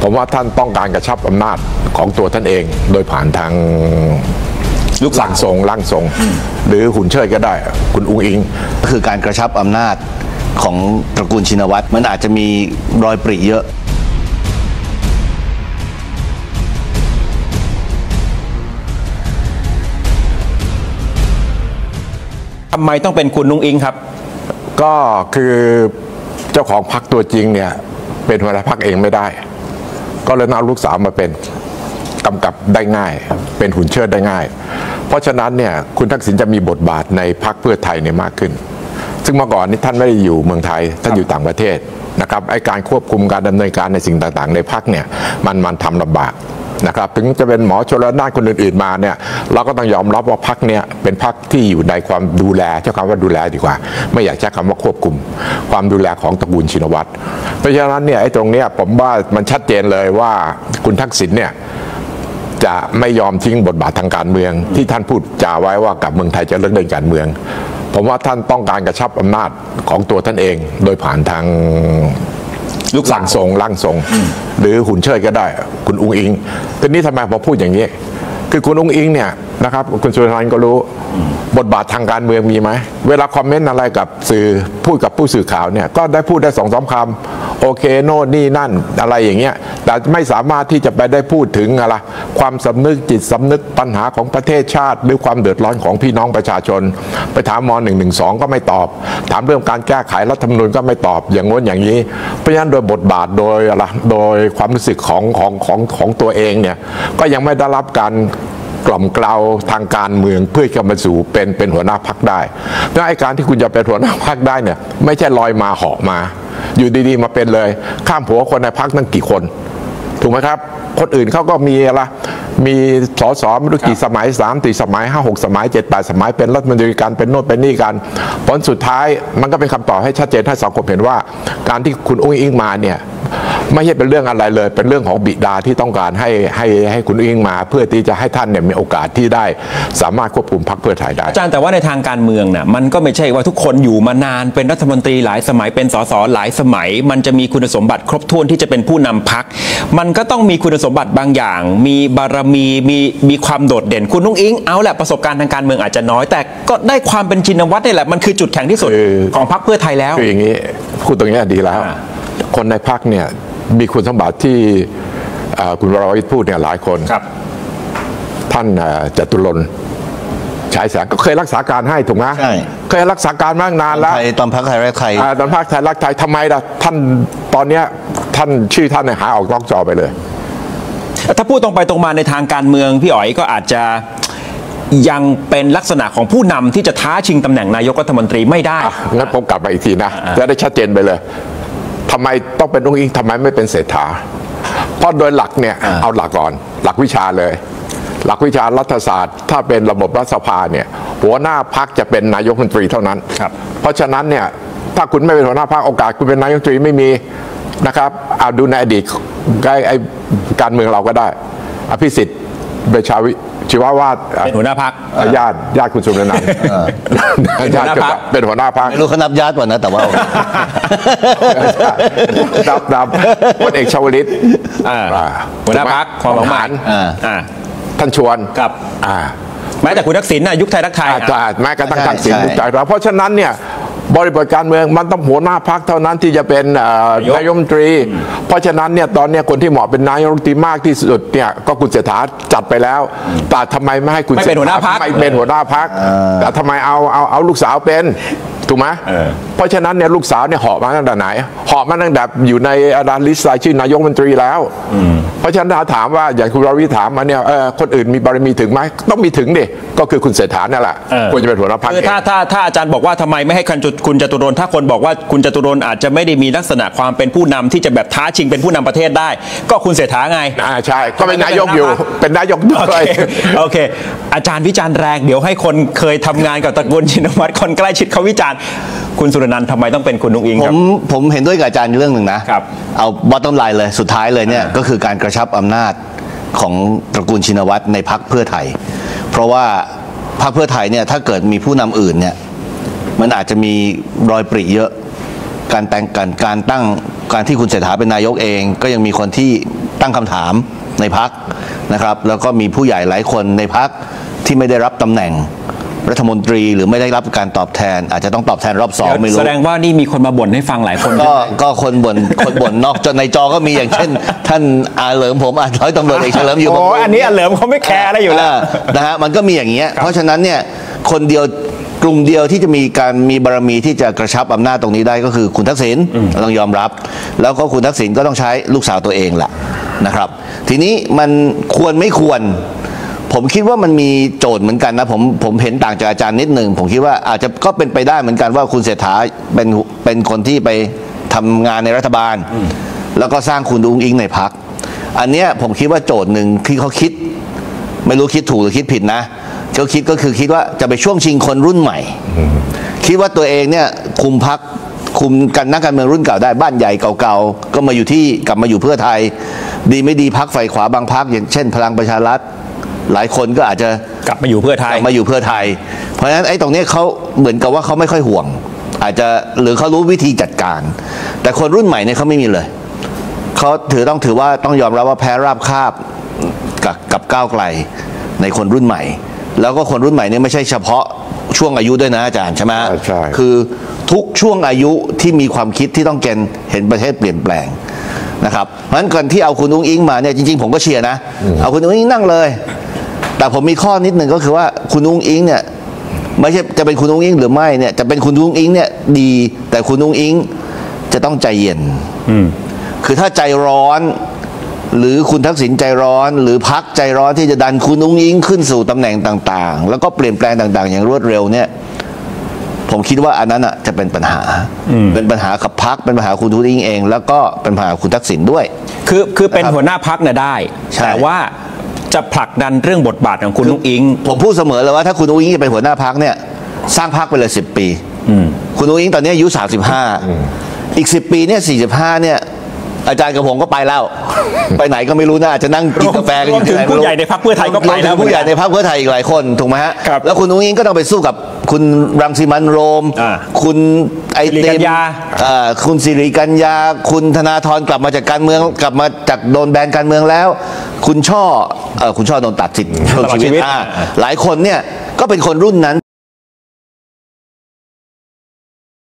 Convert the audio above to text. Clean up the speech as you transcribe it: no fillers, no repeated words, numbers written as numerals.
ผมว่าท่านต้องการกระชับอำนาจของตัวท่านเองโดยผ่านทางลูกร่างทรงหรือหุ่นเชิดก็ได้คุณอุ้งอิงก็คือการกระชับอำนาจของตระกูลชินวัตรมันอาจจะมีรอยปริเยอะทำไมต้องเป็นคุณนุ้งอิงครับก็คือเจ้าของพรรคตัวจริงเนี่ยเป็นหัวหน้าพรรคเองไม่ได้ก็เลยเอาลูกสาวมาเป็นกำกับได้ง่ายเป็นหุ่นเชิดได้ง่ายเพราะฉะนั้นเนี่ยคุณทักษิณจะมีบทบาทในพรรคเพื่อไทยเนี่ยมากขึ้นซึ่งเมื่อก่อนนี้ท่านไม่ได้อยู่เมืองไทยท่านอยู่ต่างประเทศนะครับไอ้การควบคุมการดำเนินการในสิ่งต่างๆในพรรคเนี่ยมันทำลำบากนะครับถึงจะเป็นหมอชลนานคนอื่นๆมาเนี่ยเราก็ต้องยอมรับว่าพรรคเนี่ยเป็นพรรคที่อยู่ในความดูแลใช้คำว่าดูแลดีกว่าไม่อยากใช้คำว่าควบคุมความดูแลของตระกูลชินวัตรเพราะฉะนั้นเนี่ยไอ้ตรงเนี้ยผมว่ามันชัดเจนเลยว่าคุณทักษิณเนี่ยจะไม่ยอมทิ้งบทบาททางการเมืองที่ท่านพูดจาไว้ว่ากับเมืองไทยจะเลิกเล่นการเมืองผมว่าท่านต้องการกระชับอำนาจของตัวท่านเองโดยผ่านทางลูกร่างทรงหรือหุ่นเชิดก็ได้คุณอุ้งอิงทีนี้ทำไมผมพูดอย่างนี้คือคุณอุ้งอิงเนี่ยนะครับคุณสุรนันท์ก็รู้บทบาททางการเมืองมีไหมเวลาคอมเมนต์อะไรกับสื่อพูดกับผู้สื่อข่าวเนี่ยก็ได้พูดได้2-3 คำโอเคโน่นนี่นั่นอะไรอย่างเงี้ยแต่ไม่สามารถที่จะไปได้พูดถึงอะไรความสำนึกจิตสำนึกปัญหาของประเทศชาติหรือความเดือดร้อนของพี่น้องประชาชนไปถามม.112ก็ไม่ตอบถามเรื่องการแก้ไขรัฐธรรมนูญก็ไม่ตอบอย่างง้นอย่างนี้เพราะฉะนั้นโดยบทบาทโดยอะไรโดยความรู้สึกของตัวเองเนี่ยก็ยังไม่ได้รับการกล่อมเกลาทางการเมืองเพื่อจะมาสู่เป็นหัวหน้าพรรคได้และไอ้การที่คุณจะเป็นหัวหน้าพรรคได้เนี่ยไม่ใช่ลอยมาเหาะมาอยู่ดีๆมาเป็นเลยข้ามหัวคนในพรรคตั้งกี่คนถูกไหมครับคนอื่นเขาก็มีอะไรมีสสไม่รู้กี่สมัย3-4 สมัย5-6 สมัย7-8 สมัยเป็นรัฐมนตรีกันเป็นโน่นเป็นนี่กันผลสุดท้ายมันก็เป็นคำตอบให้ชัดเจนให้สังคมเห็นว่าการที่คุณอุ้งอิงมาเนี่ยไม่ใช่เป็นเรื่องอะไรเลยเป็นเรื่องของบิดาที่ต้องการให้คุณอุ้งอิงมาเพื่อที่จะให้ท่านเนี่ยมีโอกาสที่ได้สามารถควบคุมพรรคเพื่อไทยได้อาจารย์แต่ว่าในทางการเมืองน่ะมันก็ไม่ใช่ว่าทุกคนอยู่มานานเป็นรัฐมนตรีหลายสมัยเป็นสสหลายสมัยมันจะมีคุณสมบัติครบถ้วนที่จะเป็นผู้นำพรรคมันก็ต้องมีคุณสมบัติบางอย่างมีบารมีความโดดเด่นคุณนุ้งอิงเอาแหละประสบการณ์ทางการเมืองอาจจะน้อยแต่ก็ได้ความเป็นชินวัตรนี่แหละมันคือจุดแข็งที่สุดของพรรคเพื่อไทยแล้วคืออย่างนี้พูดตรงนี้ดีแล้วคนในพรรคเนี่ยมีคุณสมบัติที่คุณวรวิทย์พูดเนี่ยหลายคนท่านจตุรนต์ฉายแสงก็เคยรักษาการให้ถูกไหมเคยรักษาการมานานแล้วตอนพรรคไทยรักไทยตอนพรรคไทยรักไทยทำไมล่ะท่านตอนเนี้ยท่านชื่อท่านเนี่ยหายออกนอกจอไปเลยถ้าพูดตรงไปตรงมาในทางการเมืองพี่อ๋อยก็อาจจะยังเป็นลักษณะของผู้นำที่จะท้าชิงตำแหน่งนายกรัฐมนตรีไม่ได้งั้นผมกลับมาอีกทีนะจะได้ชัดเจนไปเลยทำไมต้องเป็นอุ้งอิงทำไมไม่เป็นเศรษฐาเพราะโดยหลักเนี่ยเอาหลักก่อนหลักวิชาเลยหลักวิชารัฐศาสตร์ถ้าเป็นระบบรัฐสภาเนี่ยหัวหน้าพรรคจะเป็นนายกรัฐมนตรีเท่านั้นเพราะฉะนั้นเนี่ยถ้าคุณไม่เป็นหัวหน้าพรรคโอกาสคุณเป็นนายกรัฐมนตรีไม่มีนะครับเอาดูในอดีตไอ้การเมืองเราก็ได้อภิสิทธิ์เบชาวิชีวาวาดเป็นหัวหน้าพรรคญาติคุณสุรนันท์ญาติเป็นหัวหน้าพรรคไม่รู้เขานับญาติก่อนนะแต่ว่านับพลเอกชวลิตหัวหน้าพรรคความหวังท่านชวนครับแม้แต่คุณทักษิณยุคไทยรักไทยแม้กระทั่งทักษิณยุคไทยเพราะฉะนั้นเนี่ยบริบทการเมืองมันต้องหัวหน้าพรรคเท่านั้นที่จะเป็นนายกรัฐมนตรีเพราะฉะนั้นเนี่ยตอนนี้คนที่เหมาะเป็นนายกรัฐมนตรีมากที่สุดเนี่ยก็คุณเศรษฐาจัดไปแล้วแต่ทำไมไม่ให้คุณไม่เป็นหัวหน้าพรรคไม่เป็นหัวหน้าพรรคแต่ทำไมเอาลูกสาวเป็นถูกไหมเพราะฉะนั้นเนี่ยลูกสาวเนี่ยเหาะมาตั้งแต่ไหนเหาะมาตั้งแต่อยู่ในลิสต์รายชื่อนายกรัฐมนตรีแล้วเพราะฉะนั้นถามว่าอย่างคุณรวิถามมาเนี่ยคนอื่นมีบารมีถึงไหมต้องมีถึงดิก็คือคุณเศรษฐาเนี่ยแหละควรจะเป็นหัวหน้าพรรคถ้าอาจารย์บอกว่าทำไมไม่ให้คุณจตุรนต์ถ้าคนบอกว่าคุณจตุรนต์อาจจะไม่ได้มีลักษณะความเป็นผู้นำที่จะแบบท้าชิงเป็นผู้นำประเทศได้ก็คุณเศรษฐาไงใช่ก็เป็นนายกอยู่เป็นนายกด้วยโอเคอาจารย์วิจารณ์แรงเดี๋ยวให้คนเคยทำงานกับตระกูลชินวัตรคนใกล้ชิดเขาวิจารณ์คุณสุรนันท์ทำไมต้องเป็นคุณนุ้งอิงครับผมเห็นด้วยกับอาจารย์เรื่องหนึ่งนะครับเอาบอททอมไลน์เลยสุดท้ายเลยเนี่ยก็คือการกระชับอำนาจของตระกูลชินวัตรในพรรคเพื่อไทยเพราะว่าพรรคเพื่อไทยเนี่ยถ้าเกิดมีผู้นำอื่นเนี่ยมันอาจจะมีรอยปริเยอะการตั้งที่คุณเศรษฐาเป็นนายกเองก็ยังมีคนที่ตั้งคำถามในพรรคนะครับแล้วก็มีผู้ใหญ่หลายคนในพรรคที่ไม่ได้รับตำแหน่งรัฐมนตรีหรือไม่ได้รับการตอบแทน อาจจะต้องตอบแทนรอบสองไม่รู้แสดงว่านี่มีคนมาบ่นให้ฟังหลายคนก็คนบ่นนอกจนในจอก็มีอย่างเช่น ท่านอาเหลิมผมร้อยตำรวจเอกเฉลิมอยู่โอ้อันนี้อาเหลิมเขาไม่แคร์อะไรอยู่แล้วนะฮะมันก็มีอย่างเงี้ยเพราะฉะนั้นเนี่ยคนเดียวกลุ่มเดียวที่จะมีบารมีที่จะกระชับอำนาจตรงนี้ได้ก็คือคุณทักษิณต้องยอมรับ แล้วก็คุณทักษิณก็ต้องใช้ลูกสาวตัวเองแหละนะครับทีนี้มันควรไม่ควรผมคิดว่ามันมีโจทย์เหมือนกันนะผมเห็นต่างจากอาจารย์นิดหนึ่งผมคิดว่าอาจจะก็เป็นไปได้เหมือนกันว่าคุณเศรษฐาเป็นคนที่ไปทำงานในรัฐบาลแล้วก็สร้างคุณอุ้งอิงในพรรคอันเนี้ยผมคิดว่าโจทย์หนึ่งที่เขาคิดไม่รู้คิดถูกหรือคิดผิดนะเขาคิดก็คือคิดว่าจะไปช่วงชิงคนรุ่นใหม่คิดว่าตัวเองเนี่ยคุมพรรคคุมกันนักการเมืองรุ่นเก่าได้บ้านใหญ่เก่าๆก็มาอยู่ที่กลับมาอยู่เพื่อไทยดีไม่ดีพรรคฝ่ายขวาบางพรรคอย่างเช่นพลังประชารัฐหลายคนก็อาจจะกลับมาอยู่เพื่อไทยเพราะฉะนั้นไอ้ตรงนี้เขาเหมือนกับว่าเขาไม่ค่อยห่วงอาจจะหรือเขารู้วิธีจัดการแต่คนรุ่นใหม่เนี่ยเขาไม่มีเลยเขาต้องถือว่าต้องยอมรับว่าแพ้ราบคาบกับก้าวไกลในคนรุ่นใหม่แล้วก็คนรุ่นใหม่เนี่ยไม่ใช่เฉพาะช่วงอายุด้วยนะอาจารย์ใช่ไหมใช่คือทุกช่วงอายุที่มีความคิดที่ต้องเห็นประเทศเปลี่ยนแปลงนะครับเพราะฉะนั้นการที่เอาคุณอุ้งอิงมาเนี่ยจริงๆผมก็เชียร์นะเอาคุณอุ้งอิงนั่งเลยแต่ผมมีข้อนิดหนึ่งก็คือว่าคุณอุ้งอิงเนี่ยไม่ใช่จะเป็นคุณอุ้งอิงหรือไม่เนี่ยจะเป็นคุณอุ้งอิงเนี่ยดีแต่คุณอุ้งอิงจะต้องใจเย็นคือถ้าใจร้อนหรือคุณทักษิณใจร้อนหรือพรรคใจร้อนที่จะดันคุณอุ้งอิงขึ้นสู่ตำแหน่งต่างๆแล้วก็เปลี่ยนแปลงต่างๆอย่างรวดเร็วเนี่ยผมคิดว่าอันนั้นอ่ะจะเป็นปัญหากับพรรคเป็นปัญหาคุณอุ้งอิงเองแล้วก็เป็นปัญหาคุณทักษิณด้วยคือเป็นหัวหน้าพรรคเนี่ยได้แต่ว่าจะผลักดันเรื่องบทบาทของคุณอุ้งอิงผมพูดเสมอเลยว่าถ้าคุณอุ้งอิงจะเป็นหัวหน้าพรรคเนี่ยสร้างพรรคไปเลย10 ปีคุณอุ้งอิงตอนนี้อายุ35อีก10 ปีเนี่ย45เนี่ยอาจารย์กับผมก็ไปแล้ว ไปไหนก็ไม่รู้นะอาจจะนั่งกินกาแฟกันอยู่ที่ไหนไม่รู้ผู้ใหญ่ในพรรคเพื่อไทยก็ไปแล้วผู้ใหญ่ในพรรคเพื่อไทยอีกหลายคนถูกไหมฮะแล้วคุณอุ้งอิงก็ต้องไปสู้กับคุณรังสิมันต์โรมคุณไอติมคุณสิริกัญญาคุณธนาธรกลับมาจากการเมืองกลับมาจากโดนแบนการเมืองแล้วคุณช่อโดนตัดสิทธิ์ชีวิตหลายคนเนี่ยก็เป็นคนรุ่นนั้น